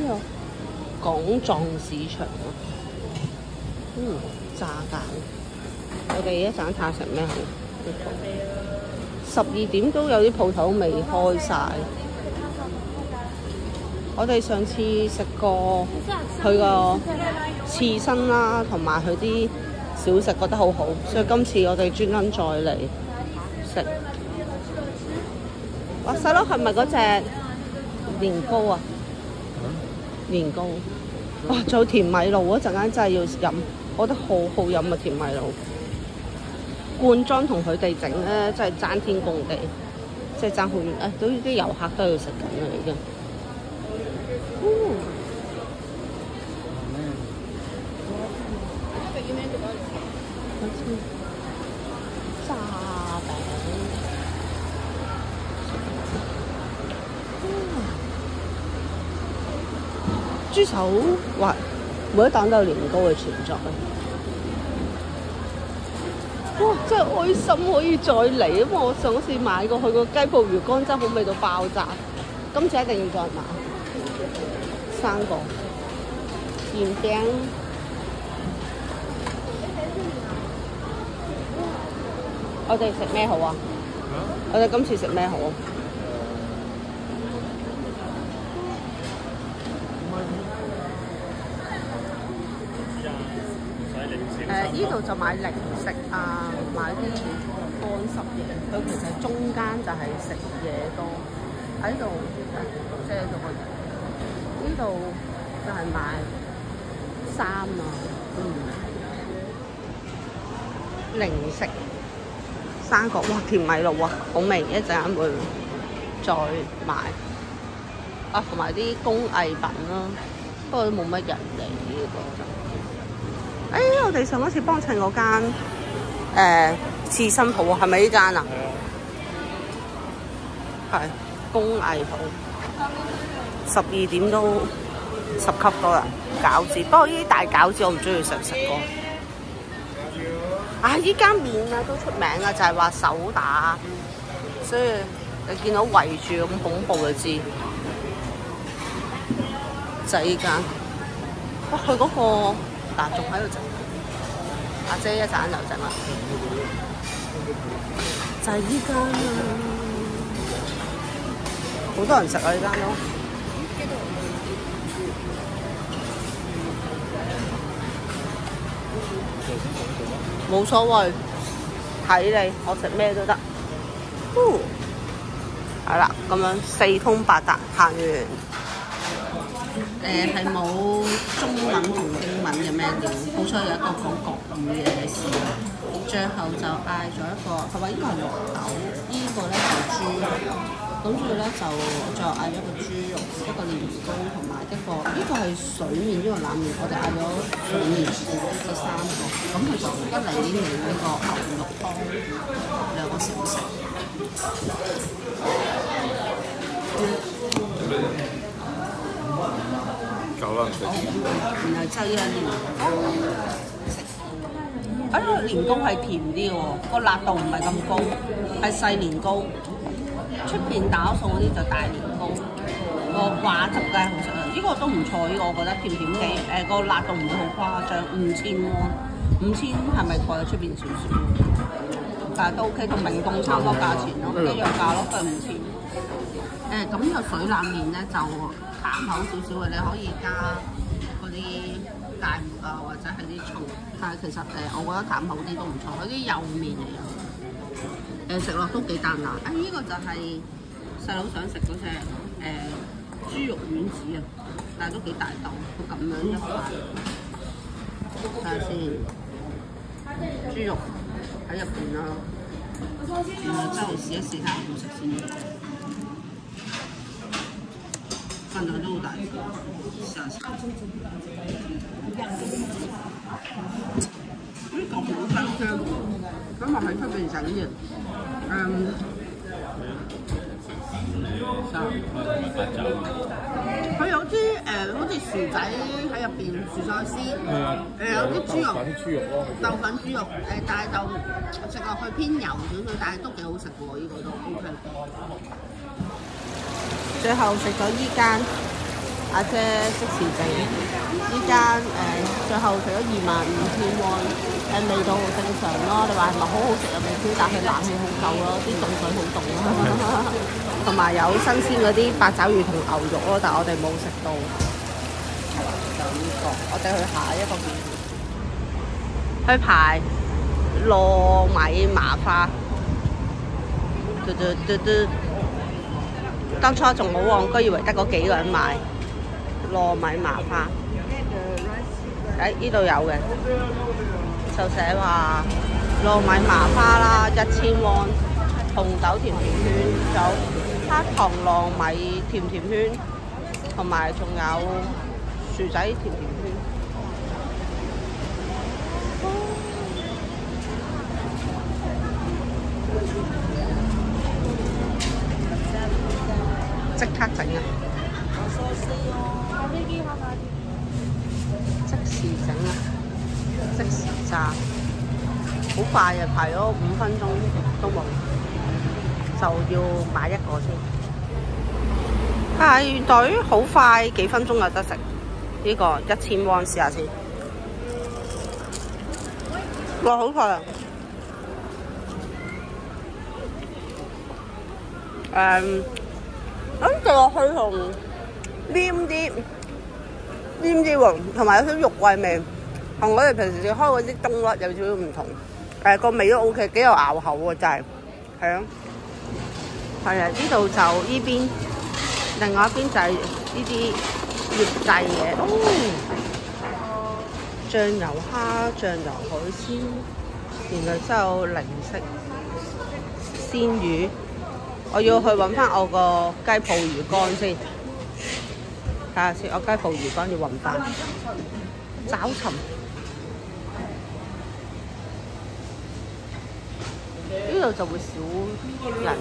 呢個廣藏市場啊，炸餃。我哋一陣睇下食咩好。12點都有啲鋪頭未開晒。我哋上次食過佢個刺身啦，同埋佢啲小食覺得好好，所以今次我哋專登再嚟食。哇！細佬係咪嗰隻年糕啊？年糕。哇！仲有甜米露，嗰陣間真係要飲，我覺得好好飲啊！甜米露罐裝同佢哋整咧，真係爭天共地，即係爭好遠。都啲遊客都要食緊啦，已經。炸餅，豬手哇！每一檔都有年糕嘅存在。哇！真係開心可以再嚟，因為我上次買過去個雞泡魚乾真係好味到爆炸，今次一定要再買。3個鹽餅，我哋食咩好啊？我哋今次食咩好啊？呢度就買零食啊，買啲乾濕嘢。佢其實中間就係食嘢多，喺度即係呢個呢度就係買衫啊，零食3個，哇！甜米露啊，好味，一陣間會再買啊，同埋啲工藝品啦，不過都冇乜人嚟呢個。我哋上一次幫襯嗰間刺身鋪係咪呢間啊？係工藝鋪。12點都10級多啦，餃子。不過呢啲大餃子我唔中意食過。呢間麵啊都出名啊，就係話手打，所以你見到圍住咁恐怖就知。就係呢間。哇！佢嗰個仲喺度整。阿姐一陣就整啦，就係呢間啊，好多人食啊呢間咯。冇所謂，睇你，我食咩都得。係啦，咁樣4通8達行完。係冇中文同英文嘅 menu，好彩有一個講國語嘅試。最後就嗌咗一個，佢話呢個係綠豆，呢個咧就豬肉，咁跟住咧就最後嗌咗一個豬肉，一個年糕同埋一個呢個係水麵，呢個冷麵，我哋嗌咗水麵，就3個。咁佢就一嚟已經嚟呢個牛肉湯2個小食。夠啦，唔使。然後之後呢個年糕，呢個年糕係甜啲喎，個辣度唔係咁高，係細年糕。出邊打餸嗰啲就大年糕，個掛汁梗係好食啦。呢個都唔錯，呢個我覺得甜甜地，個辣度唔會好誇張，5000喎，5000係咪貴過出邊少少？但係都 OK，同明洞差唔多價錢咯，一樣價咯，都係5000。咁呢個水冷麵咧就淡口少少嘅，你可以加嗰啲芥末啊，或者係啲醋。但係其實我覺得淡口啲都唔錯，佢啲幼麵嚟嘅，食落都幾彈牙。呢個就係細佬想食嗰隻豬肉丸子啊，但係都幾大嚿，佢咁樣一塊。睇下先，豬肉喺入邊啦，然後之後試一試睇下好唔好食先。份量都好大，試下先。呢個好新鮮，咁我喺出邊整嘅，佢有啲好似薯仔喺入邊，薯菜絲，有啲豬肉，豆粉豬肉，但係就食落去偏油少少，但係都幾好食喎，呢個都 OK。最後食咗依間阿姐即時整呢間最後除咗25,000 味道正常咯。你話係咪好好食又未知，但係冷氣好夠咯，啲凍水好凍咯。同埋有新鮮嗰啲八爪魚同牛肉咯，但係我哋冇食到。係啦，就呢個，我哋去下一個店，去排糯米麻花。當初仲好戇居，以為得嗰幾個人買糯米麻花。呢度有嘅，就寫話糯米麻花啦，1000 won，紅豆甜甜圈，仲有黑糖糯米甜甜圈，同埋仲有薯仔甜甜圈。即刻整啊！即時整啊！即時炸，好快啊！排咗5分鐘都冇，就要買一個先。排隊好快，幾分鐘有得食。呢個1000 won 試下先。哇，好快啊！咁食落去同黏啲喎，同埋有少少肉桂味，同我哋平時開嗰啲冬甩有少少唔同。個味都 OK， 幾有咬口喎，真係。係啊，係啊，呢度就呢邊，另外一邊就係呢啲醃製嘢。醬油蝦、醬油海鮮，然後之後零食鮮魚。我要去揾翻我個雞泡魚乾先，睇下先。我雞泡魚乾要揾翻。找尋呢度就會少人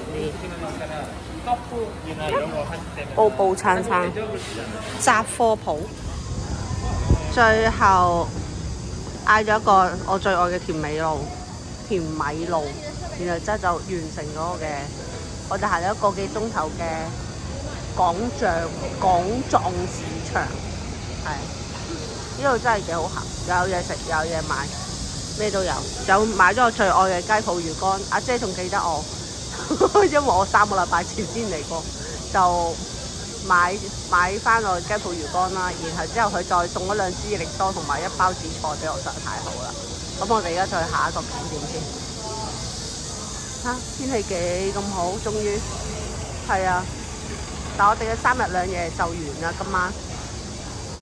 啲。步步撐撐，雜貨鋪。最後嗌咗一個我最愛嘅甜米露，然後之後就完成咗我嘅。我哋行咗1個幾鐘頭嘅廣藏市場，係呢度真係幾好行，有嘢食，有嘢買，咩都有。有買咗我最愛嘅雞泡魚乾，阿姐仲記得我，因為我3個禮拜前先嚟過，就買翻我雞泡魚乾啦。然後之後佢再送咗2支益力多同埋1包紫菜俾我，實在太好啦。咁我哋而家再去下一個景點先。天氣幾咁好，終於係啊！但我哋嘅3日2夜就完啦，今晚